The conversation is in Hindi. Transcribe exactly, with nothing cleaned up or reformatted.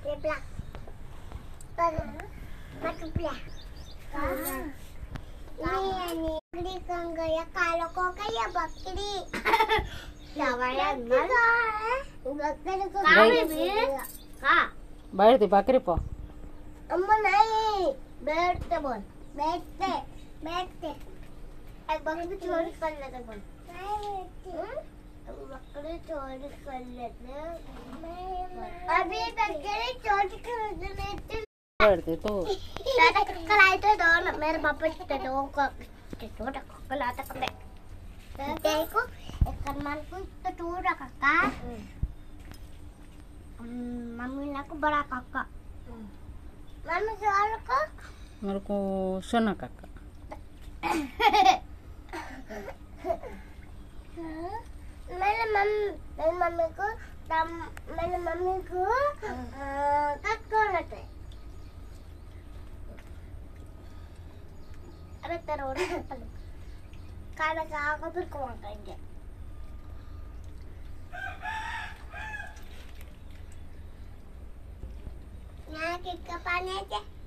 ये ब्लैक पर मत ब्लैक नहीं नहीं बकरी कहाँ गया कालो को गया बकरी जावाया नल बकरी को कहाँ भी कहाँ बैठ दी बकरी पो अम्मा नहीं बैठते बोल बैठते बैठते एक बकरी चोरी कर लेते बोल बकरी चोरी कर लेते अभी बकरी चोरी कर लेते बैठ दे तो दादा कल आए तो दो मेरे पापा ते दो को ते दो कल आता कल देखो एक करमान को तो टूरा काका मम्मी ना को बड़ा काका मम्मी सोल को मेरे को सोना काका मैंने मम्मी मेरी मम्मी को तम मैंने मम्मी को काका लेते अरे तेरा और काला कहाँ को फिर कौन करेंगे यहाँ किसका पानी है